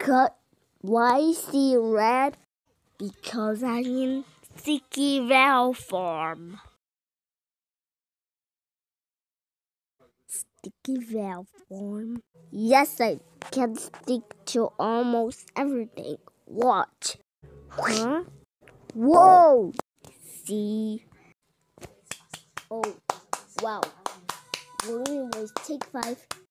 Why is he red? Because I'm in sticky valve form. Sticky valve form? Yes, I can stick to almost everything. Watch. Huh? Whoa! See? Oh, wow. Well, anyways, take 5.